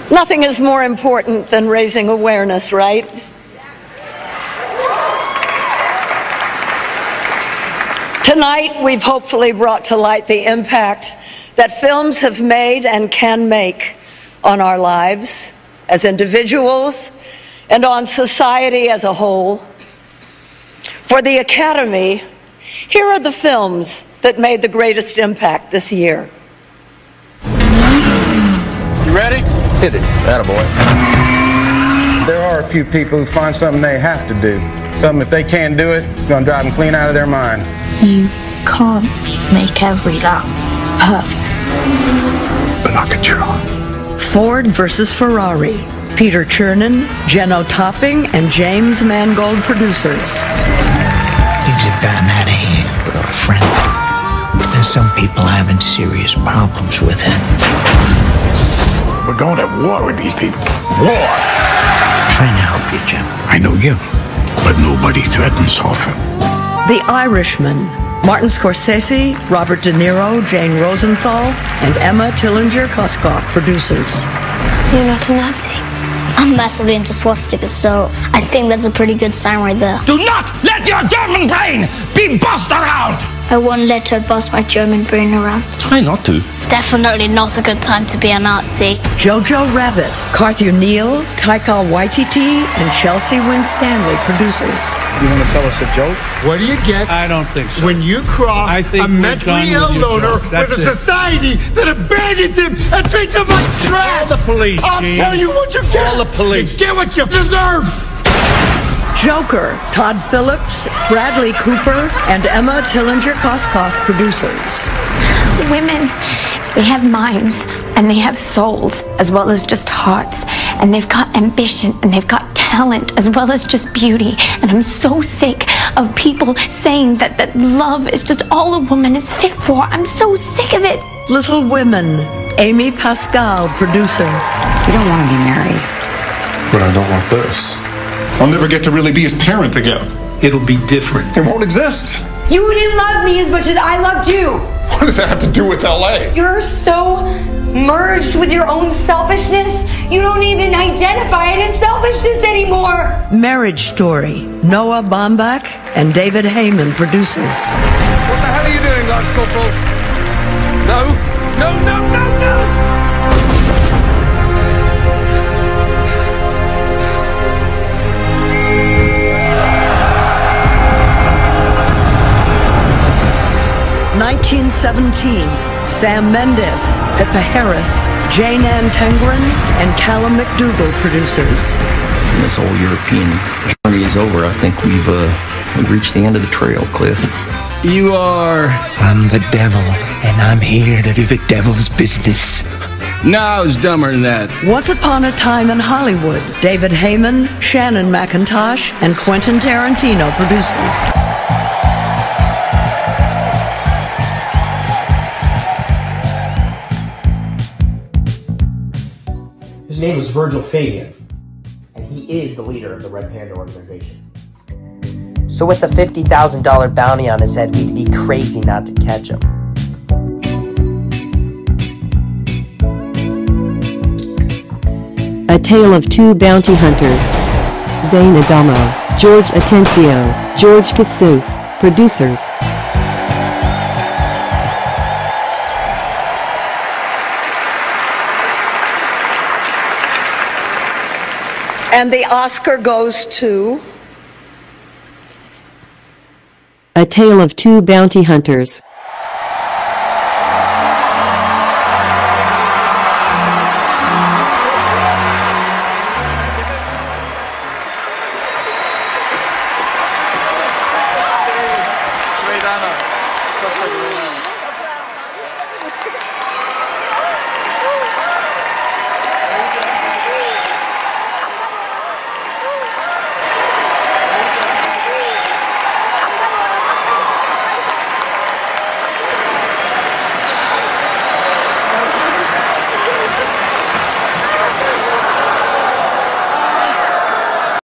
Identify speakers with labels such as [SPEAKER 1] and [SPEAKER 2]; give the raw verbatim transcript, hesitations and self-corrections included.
[SPEAKER 1] Nothing is more important than raising awareness, right? Tonight, we've hopefully brought to light the impact that films have made and can make on our lives as individuals and on society as a whole. For the Academy, here are the films that made the greatest impact this year.
[SPEAKER 2] You ready?
[SPEAKER 3] Hit it. Attaboy.
[SPEAKER 2] There are a few people who find something they have to do. Something, if they can't do it, it's going to drive them clean out of their mind.
[SPEAKER 4] You can't make every lap perfect.
[SPEAKER 3] But I can try.
[SPEAKER 1] Ford versus Ferrari. Peter Chernin, Jenno Topping, and James Mangold producers.
[SPEAKER 5] Things have gotten out of hand with our friend. And some people having serious problems with him.
[SPEAKER 3] We're going to war with these people. War!
[SPEAKER 5] I'm trying to help you, Jim.
[SPEAKER 3] I know you, but nobody threatens often.
[SPEAKER 1] The Irishman. Martin Scorsese, Robert De Niro, Jane Rosenthal, and Emma Tillinger-Koskoff producers.
[SPEAKER 4] You're not a Nazi. I'm massively into swastikas, so I think that's a pretty good sign right there.
[SPEAKER 3] Do not let your German brain be bossed around!
[SPEAKER 4] I won't let her boss my German brain around.
[SPEAKER 3] Try not to.
[SPEAKER 4] It's definitely not a good time to be a Nazi.
[SPEAKER 1] Jojo Rabbit, Carthew Neal, Taika Waititi, and Chelsea Winstanley producers.
[SPEAKER 2] You want to tell us a joke?
[SPEAKER 6] What do you get?
[SPEAKER 2] I don't think so.
[SPEAKER 6] When you cross
[SPEAKER 2] I think
[SPEAKER 6] a
[SPEAKER 2] we're
[SPEAKER 6] mentally
[SPEAKER 2] done
[SPEAKER 6] ill
[SPEAKER 2] with your
[SPEAKER 6] loner
[SPEAKER 2] jokes.
[SPEAKER 6] with
[SPEAKER 2] That's
[SPEAKER 6] a
[SPEAKER 2] it.
[SPEAKER 6] society that abandons him and treats him like trash.
[SPEAKER 2] Call the police,
[SPEAKER 6] I'll
[SPEAKER 2] Gene.
[SPEAKER 6] tell you what you get.
[SPEAKER 2] Call the police.
[SPEAKER 6] You get what you deserve.
[SPEAKER 1] Joker, Todd Phillips, Bradley Cooper, and Emma Tillinger-Koskoff producers.
[SPEAKER 7] Women, they have minds and they have souls as well as just hearts, and they've got ambition and they've got talent as well as just beauty. And I'm so sick of people saying that, that love is just all a woman is fit for. I'm so sick of it.
[SPEAKER 1] Little Women, Amy Pascal producer.
[SPEAKER 8] You don't want to be married.
[SPEAKER 3] But I don't want this. I'll never get to really be his parent again.
[SPEAKER 2] It'll be different.
[SPEAKER 3] It won't exist.
[SPEAKER 8] You didn't love me as much as I loved you.
[SPEAKER 3] What does that have to do with L A?
[SPEAKER 8] You're so merged with your own selfishness, you don't even identify it as selfishness anymore.
[SPEAKER 1] Marriage Story, Noah Baumbach and David Heyman producers.
[SPEAKER 2] What the hell are you doing, Lord Corporal? No, no, no, no, no!
[SPEAKER 1] nineteen seventeen, Sam Mendes, Pippa Harris, Jane Ann Tengren, and Callum McDougall producers.
[SPEAKER 9] When this whole European journey is over, I think we've, uh, we've reached the end of the trail, Cliff.
[SPEAKER 5] You are...
[SPEAKER 10] I'm the devil, and I'm here to do the devil's business.
[SPEAKER 5] No, I was dumber than that.
[SPEAKER 1] Once Upon a Time in Hollywood, David Heyman, Shannon McIntosh, and Quentin Tarantino producers.
[SPEAKER 11] His name was Virgil Fabian, and he is the leader of the Red Panda organization.
[SPEAKER 12] So with a fifty thousand dollar bounty on his head, we'd be crazy not to catch him.
[SPEAKER 13] A Tale of Two Bounty Hunters. Zane Adamo, George Atencio, George Kassouf, producers.
[SPEAKER 1] And the Oscar goes to...
[SPEAKER 13] A Tale of Two Bounty Hunters.
[SPEAKER 2] Great honor.